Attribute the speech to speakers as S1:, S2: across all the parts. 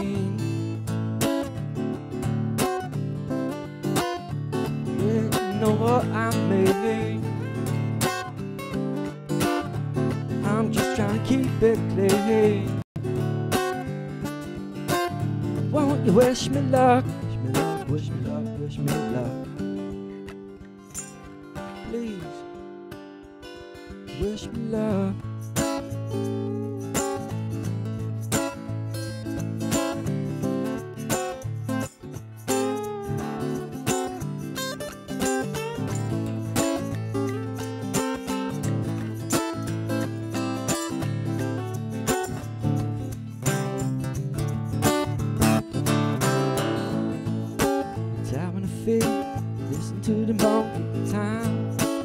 S1: mean. Yeah, you know what I mean. I'm just trying to keep it clean. Won't you wish me luck? Wish me luck, wish me luck, wish me luck. Please, wish me luck. Tapping the feet, listen to the monkey time,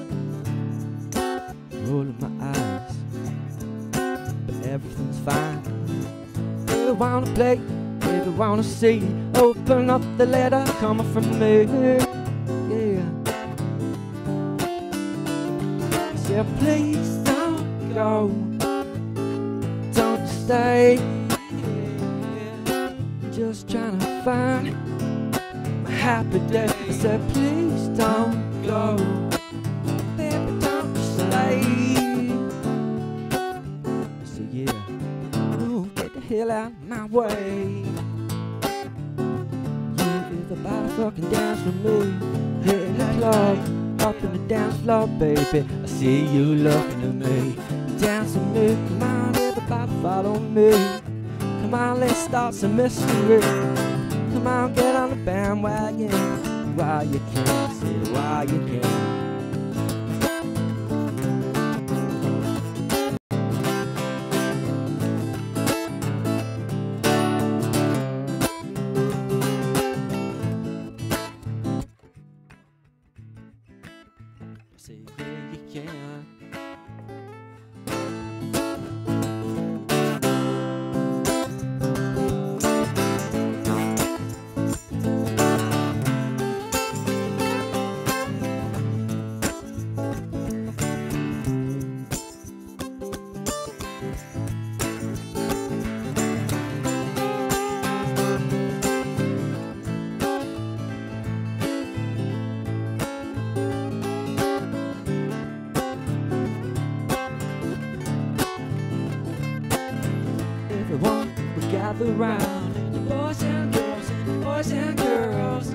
S1: rolling my eyes, but everything's fine. Baby wanna play, baby wanna see, open up the letter coming from me. Yeah. I said please don't go, don't stay. Just trying to find happy day. I said please don't go, baby don't stay. So yeah, ooh, get the hell out of my way. Yeah, everybody fucking dance with me. Hit the club, up in the dance floor, baby. I see you looking at me, dance with me. Come on, everybody follow me. Come on, let's start some mystery. Come on, get on the bandwagon while you can, say it while you can. Say yeah, you can. Everyone will gather round, the boys and girls, and the boys and girls.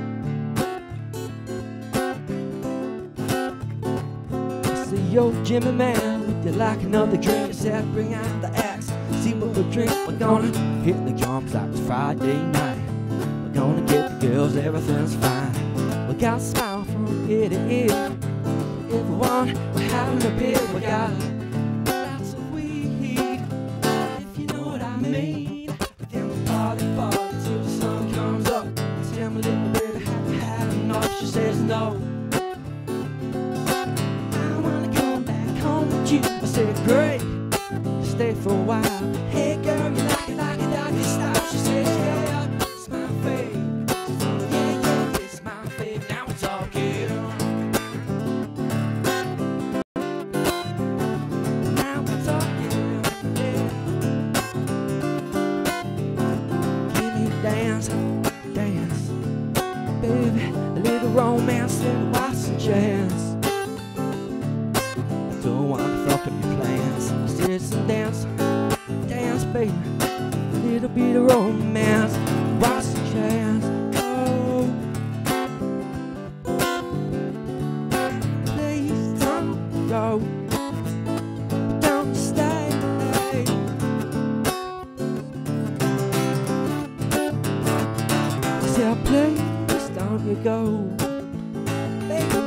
S1: I see yo Jimmy man, would you like another drink? I said bring out the axe, see what we'll drink. We're gonna hit the drums like it's Friday night. We're gonna get the girls, everything's fine. We got a smile from ear to ear. Everyone, we're having a beer. We got lots of weed, if you know what I mean. Then we party till the sun comes up. Tell me a little bit, have you had enough? She says no, I wanna come back home with you. I said great, stay for a while. Hey girl, you like it doggy style? She says yeah, it's my fave. Yeah, yeah, it's my fave. Now we're talking. Now we're talking, yeah. Give me a dance, dance, baby. A little romance, little watch and chance. Don't want to fuck up your plans. Sit some dance, dance, baby. A little bit of romance, watch the chance. Oh, please don't go, don't stay. I said please don't you go, baby.